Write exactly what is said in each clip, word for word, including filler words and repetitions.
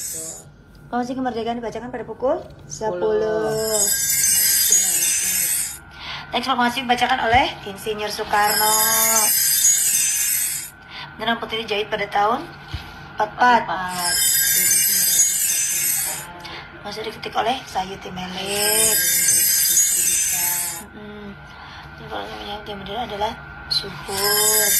Proklamasi kemerdekaan dibacakan pada pukul sepuluh. Teks proklamasi dibacakan oleh Insinyur Soekarno. Benang putih dijahit pada tahun empat puluh empat. Masih diketik oleh Sayuti Melik. Hmm. Yang dia adalah Suhud.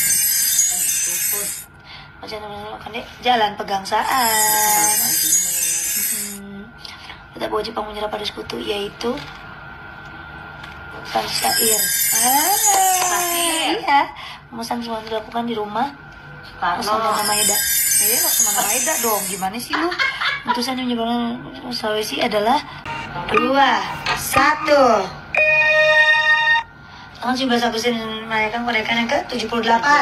Jalan Pegangsaan. Hmm. Tetap wajib menyerah pada sekutu yaitu bukan syair. Ah, iya. Pemesan semua dilakukan di rumah Laksamana Maeda. Eh, Laksamana Maeda dong. Gimana sih lu? Putusan yang menyebabkan Sulawesi adalah dua satu. Tanggal tujuh belas Agustus merayakan kemerdekaan yang ke tujuh puluh delapan.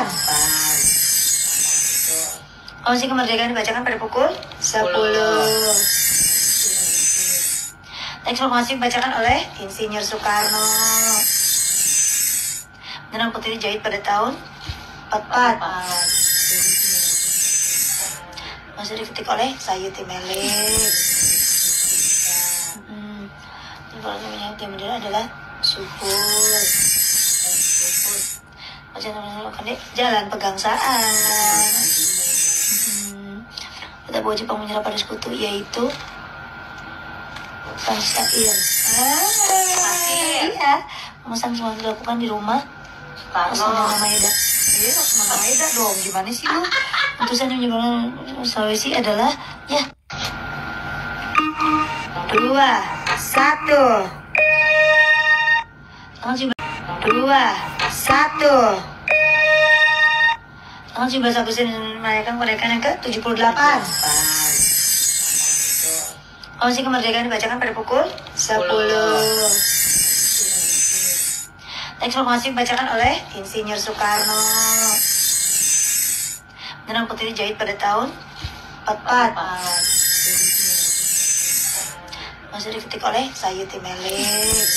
Proklamasi kemerdekaan dibacakan pada pukul sepuluh. Teks proklamasi dibacakan oleh Insinyur Soekarno. Benang putih dijahit pada tahun empat puluh empat. Masih diketik oleh Sayuti Melik. Hmm. Yang dia adalah Suhud. Jalan Pegangsaan. Hmm. Tetap wajib menyerah pada sekutu yaitu bukan syair. Ah, iya. Pemesan semua dilakukan di rumah Laksamana Maeda. Eh, Laksamana Maeda dong. Gimana sih lu? Putusan yang menyebabkan Sulawesi adalah ya dua satu. Dua satu. Tanggal tujuh belas Agustus merayakan kemerdekaan yang ke tujuh puluh delapan. Proklamasi kemerdekaan dibacakan pada pukul sepuluh. Teks proklamasi dibacakan oleh Insinyur Soekarno. Benang putih dijahit pada tahun empat puluh empat. Masih diketik oleh Sayuti Melik.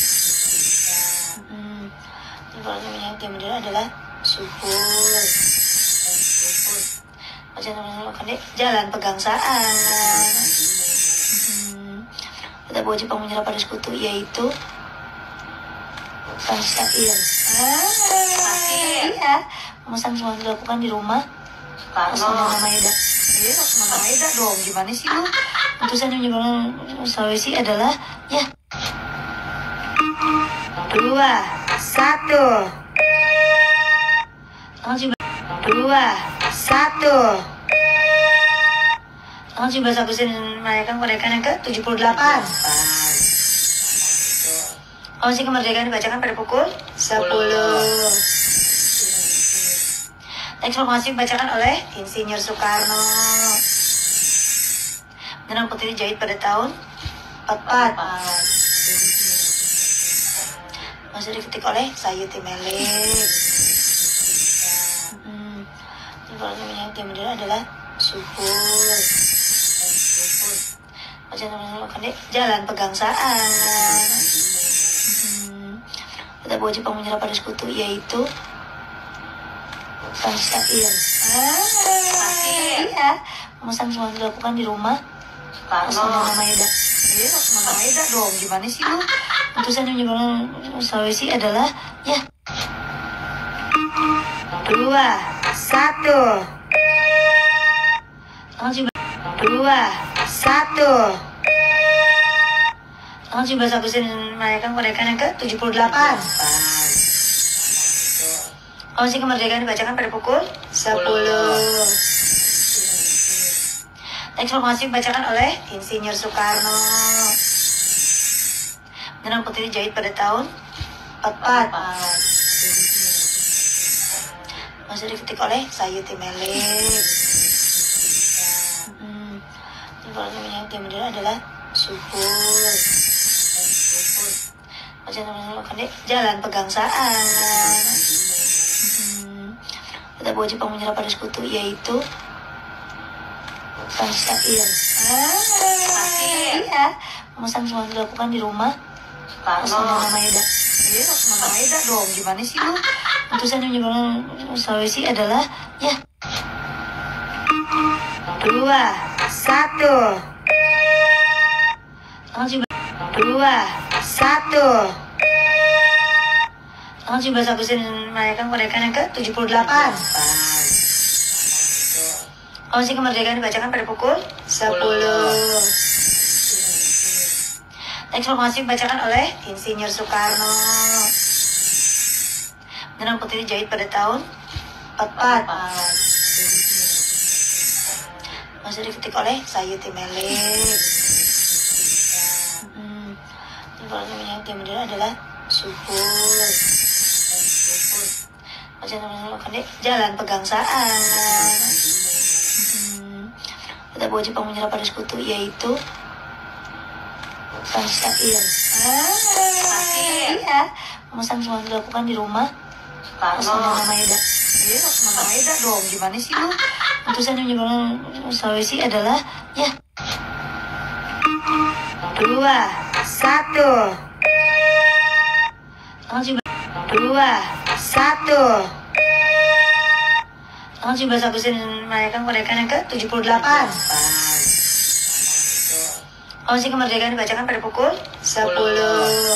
Hmm. Yang dia adalah Suhud. Jalan Pegangsaan. Hmm. Tetap wajib menyerah pada sekutu yaitu bukan syair. Ah, iya. Pemesan semua dilakukan di rumah Laksamana Maeda. Eh, Laksamana Maeda dong. Gimana sih lu? Putusan yang menyebabkan Sulawesi adalah ya dua satu. Dua satu. Tanggal tujuh belas Agustus merayakan kemerdekaan yang ke tujuh puluh delapan. Proklamasi kemerdekaan dibacakan pada pukul sepuluh. Teks proklamasi dibacakan oleh Insinyur Soekarno. Benang putih dijahit pada tahun empat puluh empat. Masih diketik oleh Sayuti Melik. Hmm. Yang dia adalah Suhud. Jalan Pegangsaan. Hmm. Tetap wajib menyerah pada sekutu yaitu bukan syair. Ah, iya. Pemesan semua dilakukan di rumah Laksamana Maeda. Eh, Laksamana Maeda dong. Gimana sih lu? Putusan yang menyebabkan Sulawesi adalah ya dua satu. Dua satu. Tanggal tujuh belas Agustus merayakan kemerdekaan yang ke tujuh puluh delapan. Proklamasi kemerdekaan dibacakan pada pukul sepuluh. Teks proklamasi dibacakan oleh Insinyur Soekarno. Benang putih dijahit pada tahun empat puluh empat. Masih diketik oleh Sayuti Melik. Hmm. Yang dia adalah Suhud. Jalan Pegangsaan. Hmm. Tetap wajib menyerah pada sekutu yaitu bukan syair. Ah, iya. Pemesan semua dilakukan di rumah Laksamana Maeda. Eh, Laksamana Maeda dong. Gimana sih lu? Putusan yang menyebabkan Sulawesi adalah ya dua satu. Tanggal dua, satu. Tanggal tujuh belas Agustus merayakan kemerdekaan yang ke tujuh puluh delapan. Proklamasi kemerdekaan dibacakan pada pukul sepuluh. Teks proklamasi dibacakan oleh Insinyur Soekarno. Benang putih dijahit pada tahun empat puluh empat. Masih diketik oleh Sayuti Melik. Hmm. Informasi yang bendera adalah subur. Jalan Pegangsaan. Hmm. Kita wajib menyerah pada sekutu yaitu Pansyair. Ah, iya. Pemesan semua dilakukan di rumah. Karena nama Maeda. Iya, nama Maeda dong. Gimana sih lu? Putusan yang menyebabkan Sulawesi adalah ya. Dua, satu. Tanggal dua, satu. Tanggal tujuh belas Agustus merayakan kemerdekaan yang ke tujuh puluh delapan. Proklamasi kemerdekaan dibacakan pada pukul sepuluh.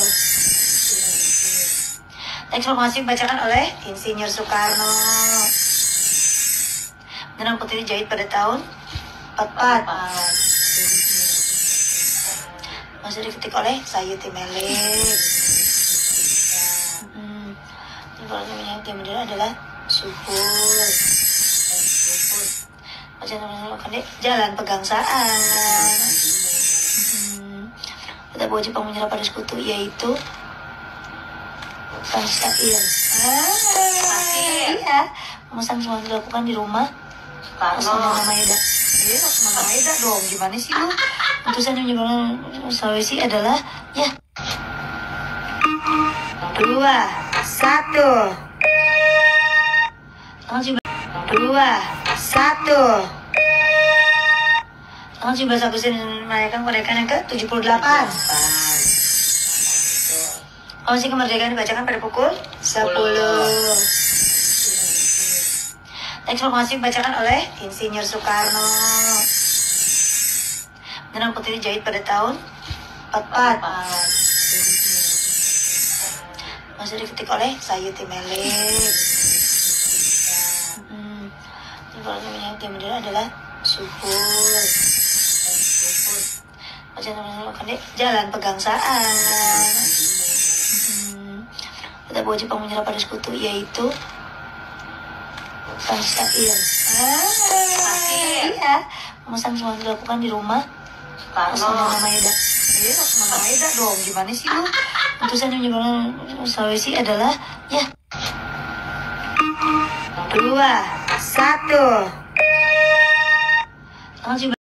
Teks proklamasi dibacakan oleh Insinyur Soekarno. Benang putih dijahit pada tahun empat puluh empat. Masih diketik oleh Sayuti Melik. Hmm. Informasi yang bendera adalah subur. Jalan Pegangsaan. Hmm. Kita wajib menyerah pada sekutu yaitu Pansyair. Ah, iya. Pemesan semua dilakukan di rumah. Karena nama Maeda. Iya, nama Maeda dong. Gimana sih lu? Putusan yang menyebabkan Sulawesi adalah ya. Dua, satu. Tanggal dua, satu. Tanggal tujuh belas Agustus merayakan kemerdekaan yang ke tujuh puluh delapan. Proklamasi kemerdekaan dibacakan pada pukul sepuluh. Teks proklamasi dibacakan oleh Insinyur Soekarno. Benang putih dijahit pada tahun empat puluh empat. Masih diketik oleh Sayuti Melik. Hmm. Informasi yang bendera adalah subur. Jalan Pegangsaan. Hmm. Kita wajib menyerah pada sekutu yaitu Pansyair. Ah, iya. Pemesan semua dilakukan di rumah. Karena nama Maeda. Iya, nama Maeda dong. Gimana sih lu? Putusan yang menyebabkan Sulawesi adalah ya. Dua, satu. Tanggal